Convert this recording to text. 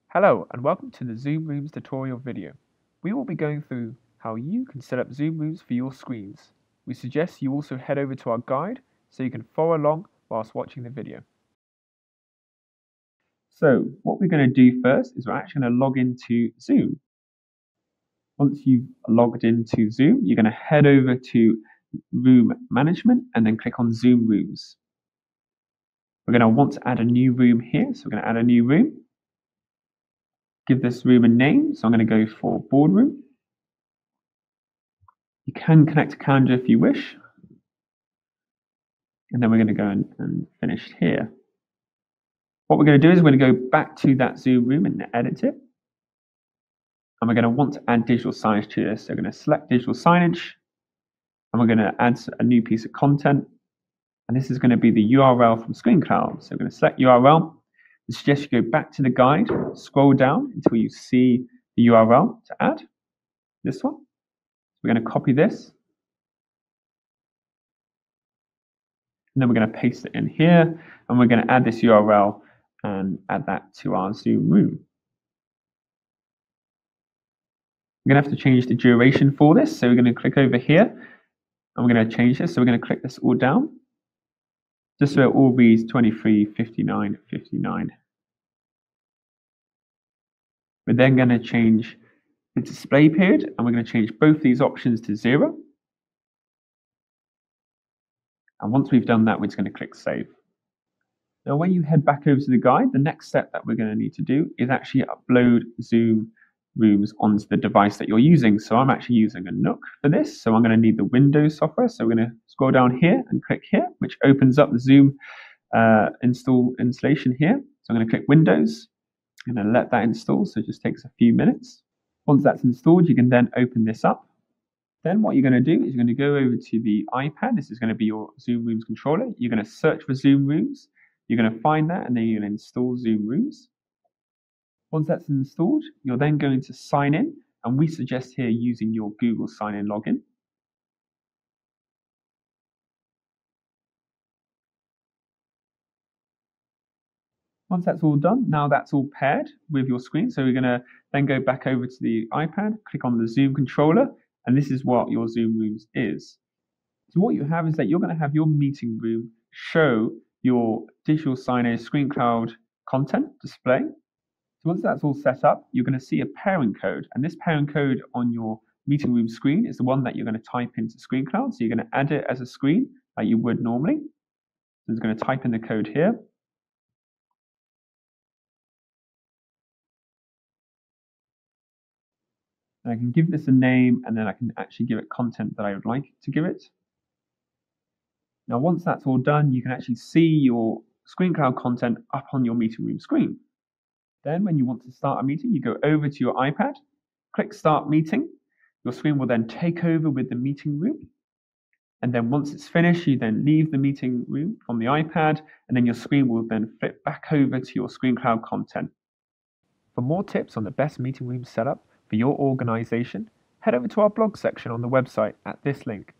Hello and welcome to the Zoom Rooms tutorial video. We will be going through how you can set up Zoom Rooms for your screens. We suggest you also head over to our guide so you can follow along whilst watching the video. So what we're going to do first is we're actually going to log into Zoom. Once you've logged into Zoom, you're going to head over to Room Management and then click on Zoom Rooms. We're going to want to add a new room here, so we're going to add a new room. Give this room a name, so I'm going to go for boardroom. You can connect a calendar if you wish. And then we're going to go and finish here. What we're going to do is we're going to go back to that Zoom room and edit it. And we're going to want to add digital signage to this. So we're going to select digital signage. And we're going to add a new piece of content. And this is going to be the URL from ScreenCloud. So we're going to select URL. I suggest you go back to the guide, scroll down until you see the URL to add, this one. We're going to copy this. And then we're going to paste it in here. And we're going to add this URL and add that to our Zoom room. We're going to have to change the duration for this. So we're going to click over here and we're going to change this. So we're going to click this all down, just so it all reads 23:59:59. We're then going to change the display period and we're going to change both these options to 0. And once we've done that, we're just going to click Save. Now, when you head back over to the guide, the next step that we're going to need to do is actually upload Zoom Rooms onto the device that you're using. So I'm actually using a Nook for this. So I'm going to need the Windows software. So we're going to scroll down here and click here, which opens up the Zoom installation here. So I'm going to click Windows and then let that install. So it just takes a few minutes. Once that's installed, you can then open this up. Then what you're going to do is you're going to go over to the iPad. This is going to be your Zoom Rooms controller. You're going to search for Zoom Rooms. You're going to find that and then you're going to install Zoom Rooms. Once that's installed, you're then going to sign in. And we suggest here using your Google sign-in login. Once that's all done, now that's all paired with your screen. So we're going to then go back over to the iPad, click on the Zoom controller, and this is what your Zoom Rooms is. So what you have is that you're going to have your meeting room show your digital signage ScreenCloud content display. So once that's all set up, you're going to see a pairing code. And this pairing code on your meeting room screen is the one that you're going to type into ScreenCloud. So you're going to add it as a screen like you would normally. So I'm going to type in the code here. And I can give this a name, and then I can actually give it content that I would like to give it. Now, once that's all done, you can actually see your ScreenCloud content up on your meeting room screen. Then when you want to start a meeting, you go over to your iPad, click Start Meeting. Your screen will then take over with the meeting room. And then once it's finished, you then leave the meeting room from the iPad, and then your screen will then flip back over to your ScreenCloud content. For more tips on the best meeting room setup for your organization, head over to our blog section on the website at this link.